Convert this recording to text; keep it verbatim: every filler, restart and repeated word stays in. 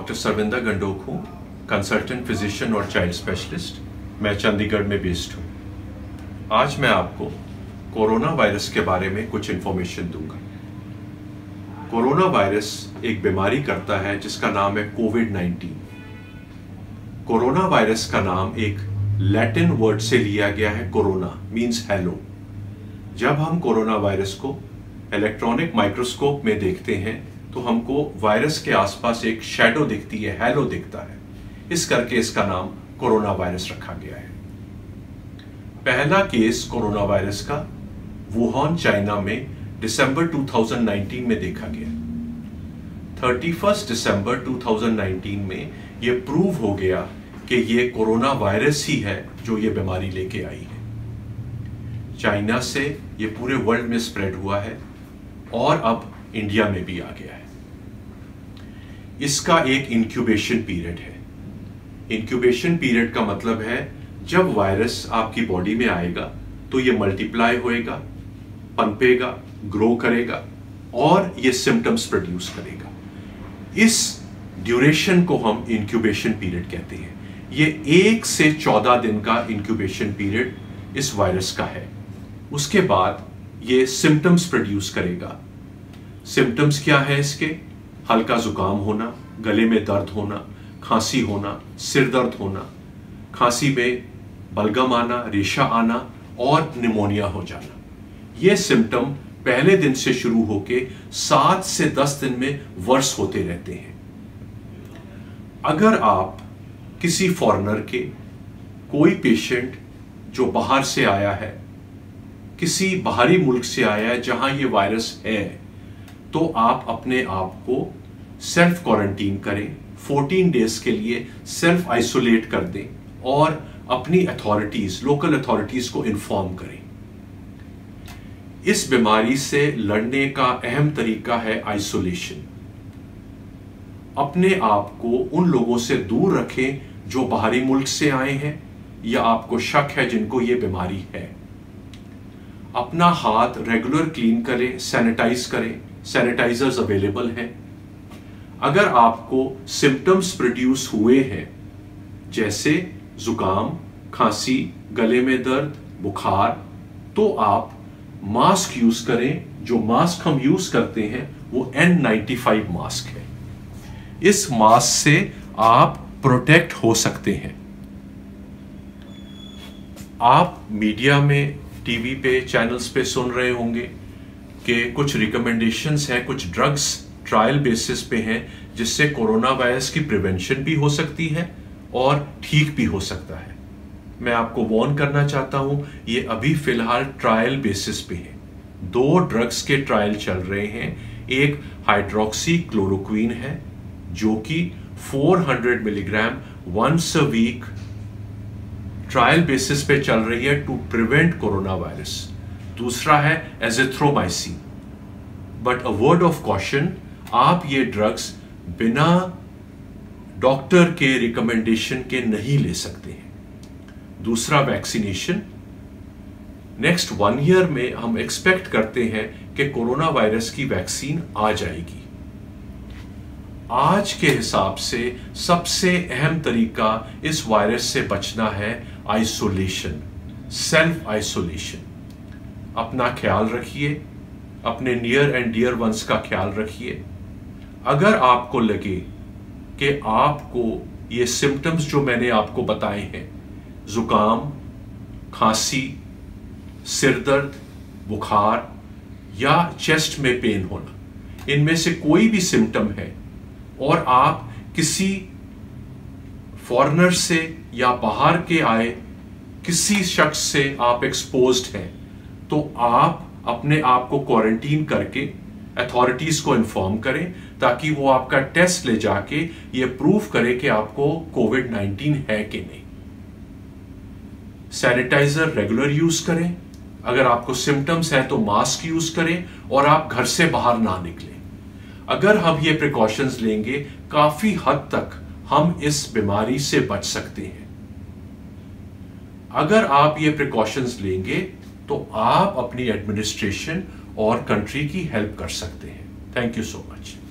Doctor Sarvinder Gandok हूँ, consultant physician और child specialist. मैं चंडीगढ़ में बेस्ड हूँ। आज मैं आपको कोरोना वायरस के बारे में कुछ इन्फॉर्मेशन दूंगा। कोरोना वायरस एक बीमारी करता है जिसका नाम है कोविड नाइन्टीन। कोरोना वायरस का नाम एक लैटिन वर्ड से लिया गया है। Corona means halo. जब हम कोरोना वायरस को इलेक्ट्रॉनिक माइक्रोस्कोप में देखते हैं तो हमको वायरस के आसपास एक शैडो दिखती है, हेलो दिखता है। इस करके इसका नाम कोरोना वायरस रखा गया है। पहला केस कोरोना वायरस का वुहान, चाइना में दिसंबर दो हज़ार उन्नीस में देखा गया। इकतीस दिसंबर दो हज़ार उन्नीस में यह प्रूव हो गया कि यह कोरोना वायरस ही है जो ये बीमारी लेके आई है। चाइना से ये पूरे वर्ल्ड में स्प्रेड हुआ है और अब इंडिया में भी आ गया है। इसका एक इंक्यूबेशन पीरियड है। इंक्यूबेशन पीरियड का मतलब है जब वायरस आपकी बॉडी में आएगा तो ये मल्टीप्लाई होएगा, पनपेगा, ग्रो करेगा और ये सिम्टम्स प्रोड्यूस करेगा। इस ड्यूरेशन को हम इंक्यूबेशन पीरियड कहते हैं। ये एक से चौदह दिन का इंक्यूबेशन पीरियड इस वायरस का है। उसके बाद ये सिम्टम्स प्रोड्यूस करेगा। सिम्टम्स क्या है इसके? हल्का जुकाम होना, गले में दर्द होना, खांसी होना, सिर दर्द होना, खांसी में बलगम आना, रेशा आना और निमोनिया हो जाना। ये सिम्टम पहले दिन से शुरू होके सात से दस दिन में वर्स होते रहते हैं। अगर आप किसी फॉरेनर के कोई पेशेंट जो बाहर से आया है, किसी बाहरी मुल्क से आया है जहां ये वायरस है, तो आप अपने आप को सेल्फ क्वारंटीन करें, चौदह डेज के लिए सेल्फ आइसोलेट कर दें और अपनी अथॉरिटीज, लोकल अथॉरिटीज को इन्फॉर्म करें। इस बीमारी से लड़ने का अहम तरीका है आइसोलेशन। अपने आप को उन लोगों से दूर रखें जो बाहरी मुल्क से आए हैं या आपको शक है जिनको ये बीमारी है। अपना हाथ रेगुलर क्लीन करें, सैनिटाइज करें। सैनिटाइजर्स अवेलेबल हैं। अगर आपको सिम्टम्स प्रोड्यूस हुए हैं जैसे जुकाम, खांसी, गले में दर्द, बुखार, तो आप मास्क यूज करें। जो मास्क हम यूज करते हैं वो एन नाइंटी फाइव मास्क है। इस मास्क से आप प्रोटेक्ट हो सकते हैं। आप मीडिया में, टीवी पे, चैनल्स पे सुन रहे होंगे कि कुछ रिकमेंडेशंस हैं, कुछ ड्रग्स ट्रायल बेसिस पे हैं जिससे कोरोना वायरस की प्रिवेंशन भी हो सकती है और ठीक भी हो सकता है। मैं आपको वार्न करना चाहता हूं, ये अभी फिलहाल ट्रायल बेसिस पे है। दो ड्रग्स के ट्रायल चल रहे हैं। एक हाइड्रोक्सी क्लोरोक्वीन है जो कि चार सौ milligram once a week trial basis पे चल रही है टू प्रिवेंट कोरोना वायरस। दूसरा है azithromycin. But a word of caution, आप ये ड्रग्स बिना डॉक्टर के रिकमेंडेशन के नहीं ले सकते हैं। दूसरा वैक्सीनेशन। नेक्स्ट वन ईयर में हम एक्सपेक्ट करते हैं कि कोरोना वायरस की वैक्सीन आ जाएगी। आज के हिसाब से सबसे अहम तरीका इस वायरस से बचना है आइसोलेशन, सेल्फ आइसोलेशन। अपना ख्याल रखिए, अपने नियर एंड डियर वंस का ख्याल रखिए। अगर आपको लगे कि आपको ये सिम्टम्स जो मैंने आपको बताए हैं, जुकाम, खांसी, सिर दर्द, बुखार या चेस्ट में पेन होना, इनमें से कोई भी सिम्टम है और आप किसी फॉरेनर से या बाहर के आए किसी शख्स से आप एक्सपोज्ड हैं, तो आप अपने आप को क्वारंटीन करके अथॉरिटीज को इन्फॉर्म करें ताकि वो आपका टेस्ट ले जाके ये प्रूव करे कि आपको कोविड नाइन्टीन है कि नहीं। सैनिटाइजर रेगुलर यूज करें। अगर आपको सिम्टम्स हैं तो मास्क यूज करें और आप घर से बाहर ना निकलें। अगर हम ये प्रिकॉशंस लेंगे, काफी हद तक हम इस बीमारी से बच सकते हैं। अगर आप ये प्रिकॉशंस लेंगे तो आप अपनी एडमिनिस्ट्रेशन और कंट्री की हेल्प कर सकते हैं। Thank you so much.